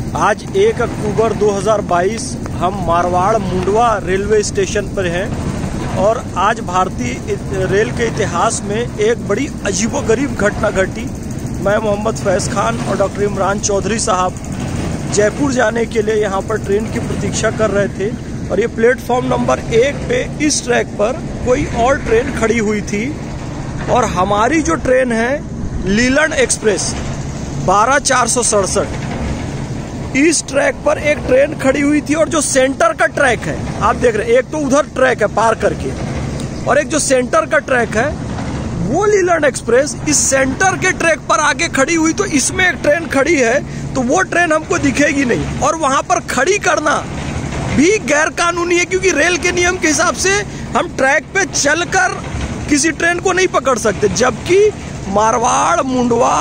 आज 1 अक्टूबर 2022 हम Marwar Mundhwa railway station पर हैं और आज भारतीय रेल के इतिहास में एक बड़ी अजीबोगरीब घटना घटी। मैं मोहम्मद फैज़ खान और डॉक्टर इमरान चौधरी साहब जयपुर जाने के लिए यहाँ पर ट्रेन की प्रतीक्षा कर रहे थे और ये प्लेटफॉर्म नंबर 1 पे इस ट्रैक पर कोई और ट्रेन खड़ी हुई थी और हमारी जो ट्रेन है लीलन एक्सप्रेस 12467 इस ट्रैक पर एक ट्रेन खड़ी हुई थी और जो सेंटर का ट्रैक है आप देख रहे हैं, एक तो उधर ट्रैक है पार करके और एक जो सेंटर का ट्रैक है वो लीलन एक्सप्रेस इस सेंटर के ट्रैक पर आगे खड़ी हुई। तो इसमें एक ट्रेन खड़ी है तो वो ट्रेन हमको दिखेगी नहीं और वहां पर खड़ी करना भी गैर कानूनी है, क्योंकि रेल के नियम के हिसाब से हम ट्रैक पे चलकर किसी ट्रेन को नहीं पकड़ सकते, जबकि मारवाड़ मुंडवा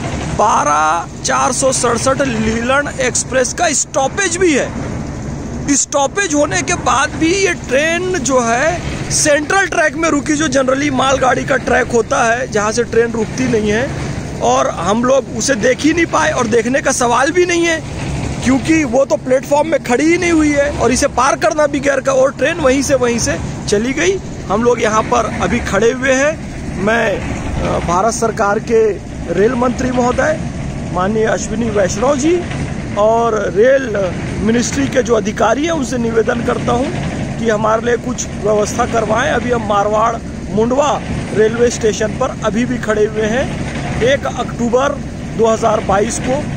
12467 लीलन एक्सप्रेस का स्टॉपेज भी है। स्टॉपेज होने के बाद भी ये ट्रेन जो है सेंट्रल ट्रैक में रुकी, जो जनरली मालगाड़ी का ट्रैक होता है जहां से ट्रेन रुकती नहीं है, और हम लोग उसे देख ही नहीं पाए और देखने का सवाल भी नहीं है क्योंकि वो तो प्लेटफॉर्म में खड़ी ही नहीं हुई है और इसे पार करना भी गैर का, और ट्रेन वहीं से चली गई। हम लोग यहाँ पर अभी खड़े हुए हैं। मैं भारत सरकार के रेल मंत्री महोदय माननीय अश्विनी वैष्णव जी और रेल मिनिस्ट्री के जो अधिकारी हैं उनसे निवेदन करता हूं कि हमारे लिए कुछ व्यवस्था करवाएं। अभी हम मारवाड़ मुंडवा रेलवे स्टेशन पर अभी भी खड़े हुए हैं 1 अक्टूबर 2022 को।